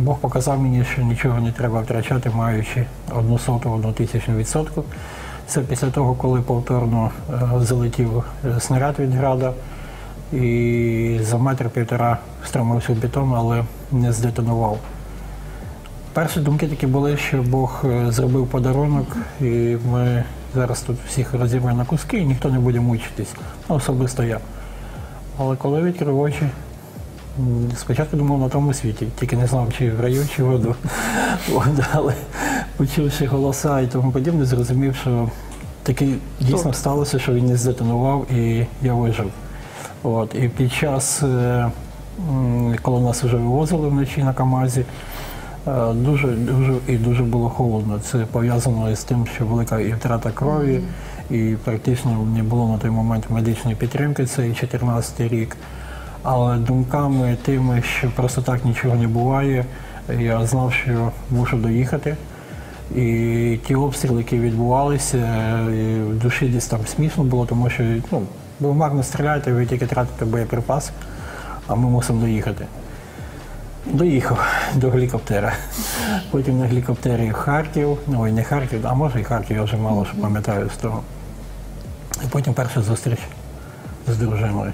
Бог показав мені, що нічого не треба втрачати, маючи 0,01%. Це після того, коли повторно залетів снаряд від града і за 1,5 метра встромився в бетон, але не здетонував. Перші думки такі були, що Бог зробив подарунок, і ми зараз тут всіх розірвемо на куски, і ніхто не буде мучитись, особисто я. Але коли відкрив очі, спочатку думав на тому світі, тільки не знав, чи в раю, чи в аду. Але почувши голоса і тому подібне, зрозумів, що таке дійсно сталося, що він не здетонував, і я вижив. І під час, коли нас вже вивозили вночі на КАМАЗі, дуже було холодно. Це пов'язано з тим, що велика і втрата крові, і практично не було на той момент медичної підтримки, це 14-й рік. Але думками тими, що просто так нічого не буває, я знав, що мушу доїхати. І ті обстріли, які відбувалися, в душі десь там смішно було, тому що ви марно стріляєте, ви тільки тратите боєприпас, а ми мусимо доїхати. Доїхав до гелікоптера. Потім на гелікоптері в Харків, не Харків, а може і Харків, я вже мало що пам'ятаю з того. І потім перша зустріч з дружиною.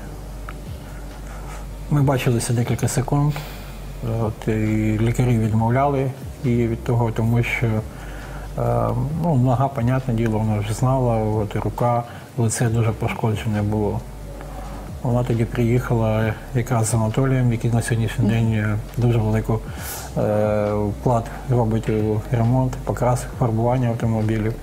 Ми бачилися декілька секунд, і лікарі відмовляли її від того, тому що нога, понятне діло, вона вже знала, рука, лице дуже пошкоджене було. Вона тоді приїхала якраз з Анатолієм, який на сьогоднішній день дуже великий вклад робить у ремонт, покрас, фарбування автомобілів.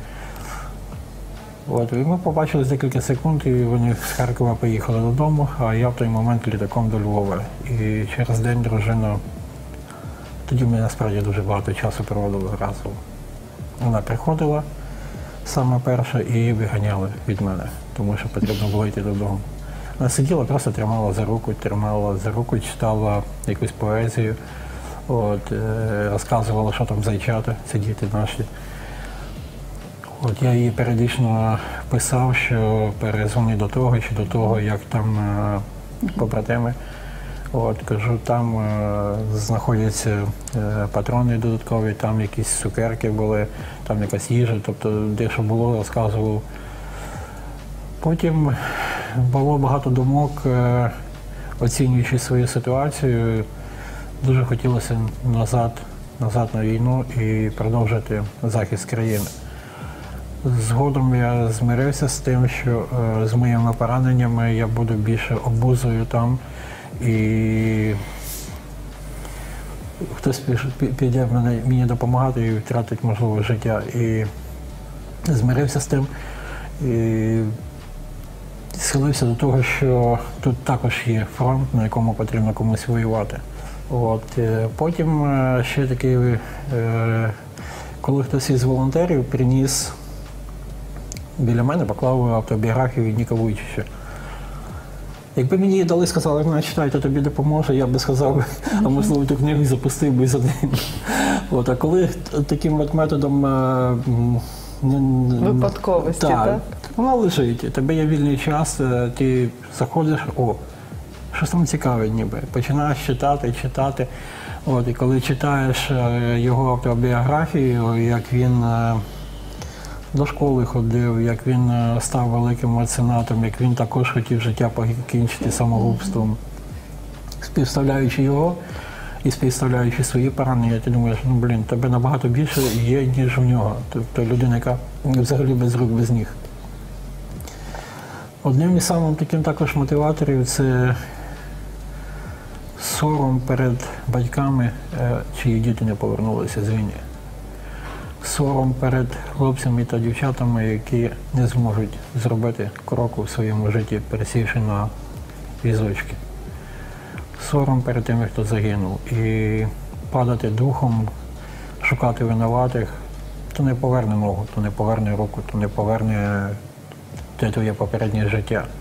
І ми побачили декілька секунд, і вони з Харкова поїхали додому, а я в той момент літаком до Львова. І через день дружина, тоді ми насправді дуже багато часу проводили разом. Вона приходила саме перша і виганяла від мене, тому що потрібно було йти додому. Вона сиділа, просто тримала за руку, читала якусь поезію, розказувала, що там зайчата, це діти наші. Я їй періодично писав, що перезвони до того чи до того, як там побратими. Кажу, там знаходяться патрони додаткові, там якісь цукерки були, там якась їжа, тобто де що було, розказував. Потім було багато думок, оцінюючи свою ситуацію, дуже хотілося назад на війну і продовжити захист країни. Згодом я змирився з тим, що з моїми пораненнями я буду більше обузою там, і хтось піде мені допомагати і втратить, можливо, життя. І змирився з тим, і схилився до того, що тут також є фронт, на якому потрібно комусь воювати. Потім ще такий, коли хтось із волонтерів приніс біля мене, поклав автобіографію Ніка Вуйчича. Якби мені її дали, сказали, ну, читай, то тобі допоможе, я би сказав, а можливо, ту книгу запустив би за день. А коли таким методом випадковості, так? Вона лежить, тебе є вільний час, ти заходиш, щось там цікаве ніби. Починаєш читати. І коли читаєш його автобіографію, як він до школи ходив, як він став великим меценатом, як він також хотів життя покінчити самогубством, співставляючи його і співставляючи свої поранення, ти думаєш, тебе набагато більше є, ніж у нього. Тобто людина, яка взагалі без рук, без ніг. Одним із самим таким також мотиваторів – це сором перед батьками, чиї діти не повернулися з війни. Сором перед хлопцями та дівчатами, які не зможуть зробити кроку в своєму житті, пересівши на візочки. Сором перед тими, хто загинув. І падати духом, шукати винуватих, то не поверне ногу, то не поверне руку, то не поверне те твоє попереднє життя.